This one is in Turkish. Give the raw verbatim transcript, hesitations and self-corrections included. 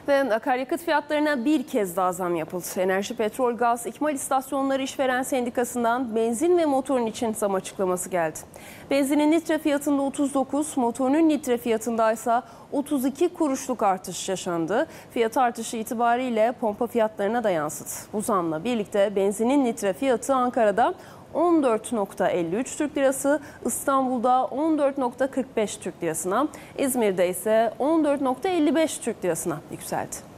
Ve akaryakıt fiyatlarına bir kez daha zam yapıldı. Enerji, Petrol, Gaz, İkmal İstasyonları İşveren Sendikası'ndan benzin ve motorun için zam açıklaması geldi. Benzinin litre fiyatında otuz dokuz, motorun litre fiyatında ise otuz iki kuruşluk artış yaşandı. Fiyat artışı itibariyle pompa fiyatlarına da yansıdı. Bu zamla birlikte benzinin litre fiyatı Ankara'da on dört nokta elli üç Türk Lirası, İstanbul'da on dört nokta kırk beş Türk Lirasına, İzmir'de ise on dört nokta elli beş Türk Lirasına yükseldi.